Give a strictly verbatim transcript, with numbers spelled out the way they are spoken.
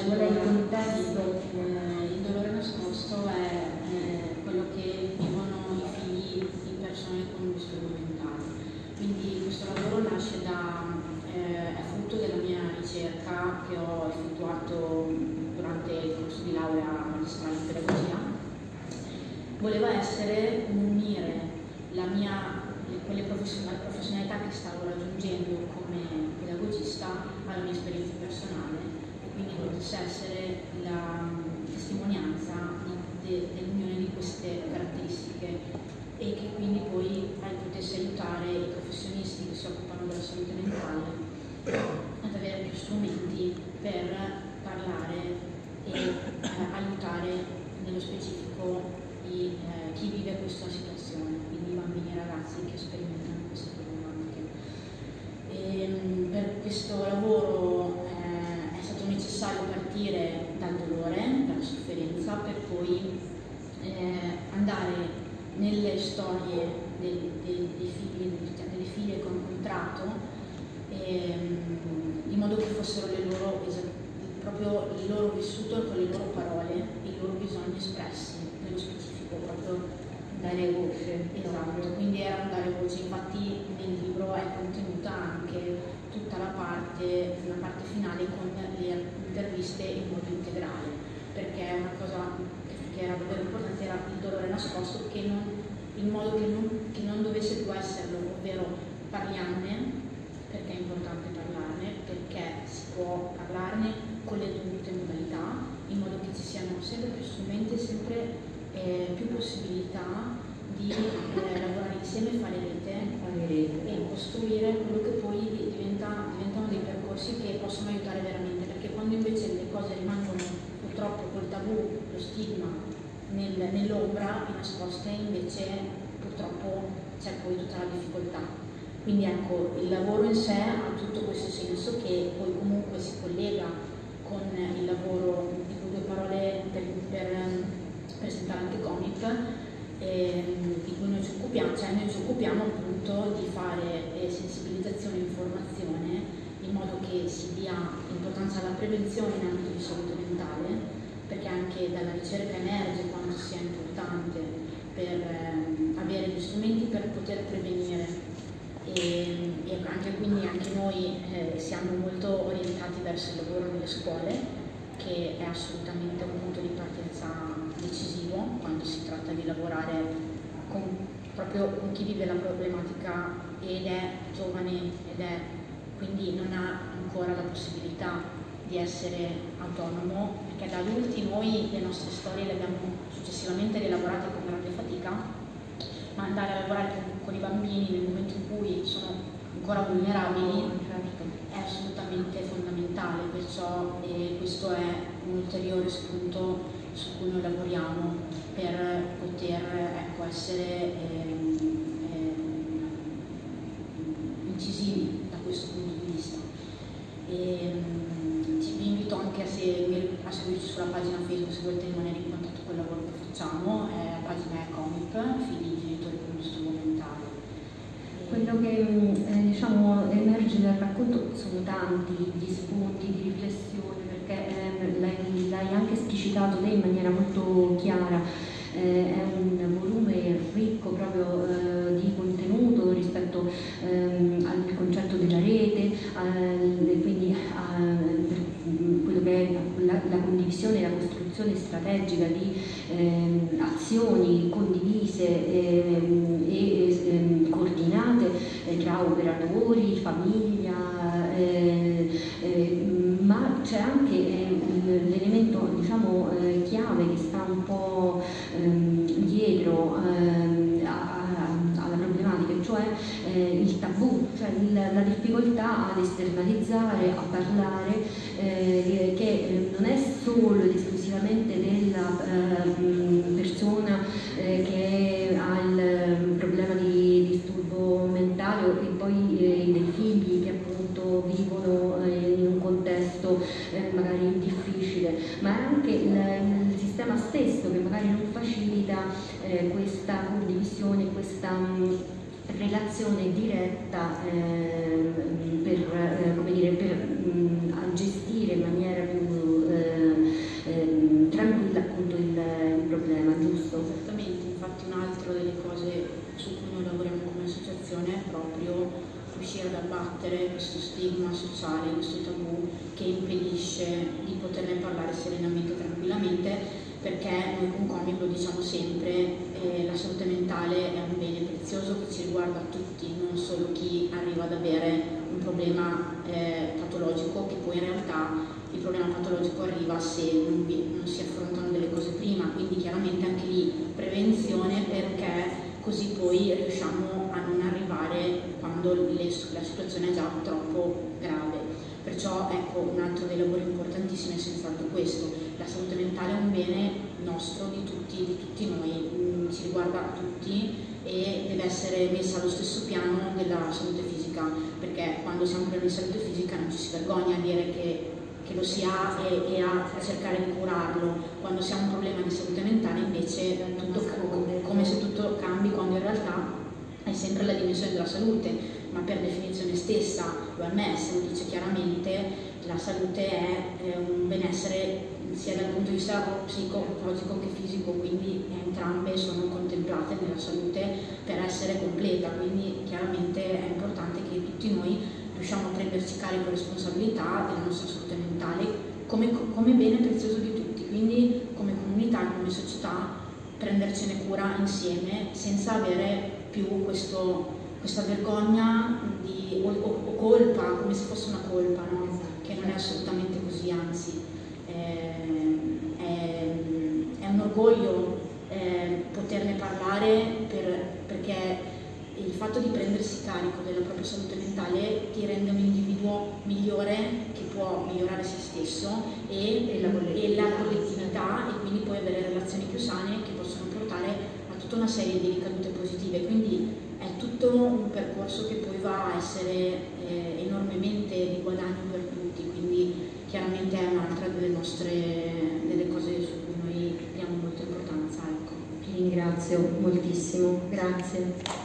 qual è il contesto? Eh, il dolore nascosto è eh, quello che vivono i figli di persone con disturbo mentale. Quindi questo lavoro nasce da, eh, è frutto della mia ricerca che ho effettuato durante il corso di laurea magistrale in pedagogia. Voleva essere unire la mia, quelle professionalità che stavo raggiungendo come pedagogista alla mia esperienza personale, e quindi potesse essere la testimonianza de, dell'unione di queste caratteristiche, e che quindi poi potesse aiutare i professionisti che si occupano della salute mentale ad avere più strumenti per parlare e eh, aiutare nello specifico i, eh, chi vive questa situazione, quindi i bambini e ragazzi che sperimentano queste problematiche. E, per questo lavoro eh, è stato necessario partire dal dolore, dalla sofferenza, per poi eh, andare nelle storie dei, dei, dei figli, delle figlie che ho incontrato, ehm, in modo che fossero le loro, proprio il loro vissuto con le loro parole, i loro bisogni espressi nello specifico, proprio dare voce. Esatto, quindi era un dare voce. Infatti nel libro è contenuta anche tutta la parte, la parte finale con le interviste in modo integrale, perché è una cosa che era davvero importante, era il dolore nascosto, che non, in modo che non, che non dovesse più esserlo, ovvero parliamone, perché è importante parlarne, perché si può parlarne con le dovute modalità, in modo che ci siano sempre più strumenti e sempre eh, più possibilità di eh, lavorare insieme, fare rete, fare rete e costruire quello che poi diventa, diventano dei percorsi che possono aiutare veramente, perché quando invece le cose rimangono purtroppo col tabù, lo stigma nel, nell'ombra, nascoste, invece purtroppo c'è poi tutta la difficoltà. Quindi ecco, il lavoro in sé ha tutto questo senso, che poi comunque si collega con il lavoro, dico due parole per, per presentare anche Comic, eh, di cui noi ci occupiamo, cioè noi ci occupiamo appunto di fare eh, sensibilizzazione e informazione, in modo che si dia importanza alla prevenzione in ambito di salute mentale, perché anche dalla ricerca emerge quanto sia importante per eh, avere gli strumenti per poter prevenire. E, e anche quindi anche noi eh, siamo molto orientati verso il lavoro nelle scuole, che è assolutamente un punto di partenza decisivo quando si tratta di lavorare con, proprio con chi vive la problematica ed è giovane ed è quindi non ha ancora la possibilità di essere autonomo, perché da adulti noi le nostre storie le abbiamo successivamente rielaborate con grande fatica, ma andare a lavorare con, con i bambini nel momento in cui sono ancora vulnerabili è assolutamente fondamentale, perciò eh, questo è un ulteriore spunto su cui noi lavoriamo per poter ecco, essere eh, eh, incisivi da questo punto di vista. E, vi invito anche a, seguir, a seguirci sulla pagina Facebook se volete rimanere in contatto con il lavoro che facciamo. Eh, la pagina è Comic, figli genitori con disturbo mentale. Quello che eh, diciamo, emerge dal racconto sono tanti gli spunti di riflessione, perché eh, l'hai, l'hai anche esplicitato lei in maniera molto chiara. Eh, è un volume ricco proprio eh, di contenuto rispetto ehm, al concetto della rete, eh, quindi a quello che è la, la condivisione e la costruzione strategica di eh, azioni condivise eh, e eh, coordinate eh, tra operatori, famiglia, eh, eh, ma c'è anche eh, l'elemento diciamo, eh, chiave che sta un po' ehm, dietro ehm, a, a, alla problematica, cioè eh, il tabù, cioè il, la difficoltà ad esternalizzare, a parlare, eh, che non è solo ed esclusivamente della eh, persona eh, che ha il problema di disturbo mentale e poi eh, dei figli che appunto vivono eh, in un contesto eh, magari difficile, ma è anche il, il sistema stesso che magari non facilita eh, questa condivisione, questa mh, relazione diretta eh, per, eh, come dire, per mh, gestire in maniera più eh, combattere questo stigma sociale, questo tabù che impedisce di poterne parlare serenamente e tranquillamente, perché noi con Comic lo diciamo sempre, eh, la salute mentale è un bene prezioso che ci riguarda tutti, non solo chi arriva ad avere un problema eh, patologico, che poi in realtà il problema patologico arriva se non, vi, non si affrontano delle cose prima, quindi chiaramente anche lì prevenzione, perché così poi riusciamo a non arrivare quando le, la situazione è già troppo grave. Perciò ecco, un altro dei lavori importantissimi è senz'altro questo: la salute mentale è un bene nostro, di tutti, di tutti noi, ci riguarda tutti e deve essere messa allo stesso piano della salute fisica, perché quando siamo problemi di salute fisica non ci si vergogna a dire che che lo si ha e, e a cercare di curarlo. Quando si ha un problema di salute mentale invece tutto, come se tutto cambi, quando in realtà è sempre la dimensione della salute, ma per definizione stessa l'O M S lo dice chiaramente, la salute è, è un benessere sia dal punto di vista psicologico che fisico, quindi entrambe sono contemplate nella salute per essere completa, quindi chiaramente è importante che tutti noi riusciamo a prenderci carico e responsabilità della nostra salute mentale come, come bene prezioso di tutti, quindi come comunità e come società prendercene cura insieme senza avere più questo, questa vergogna di, o, o, o colpa, come se fosse una colpa, no? Che non è assolutamente così, anzi è, è, è un orgoglio eh, poterne parlare per, perché il fatto di prendersi carico della propria salute mentale ti rende un individuo migliore, che può migliorare se stesso e, e, la, e la collettività, e quindi puoi avere relazioni più sane che possono portare a tutta una serie di ricadute positive. Quindi è tutto un percorso che poi va a essere eh, enormemente di guadagno per tutti, quindi chiaramente è un'altra delle nostre delle cose su cui noi diamo molta importanza. Ecco. Ti ringrazio moltissimo, grazie.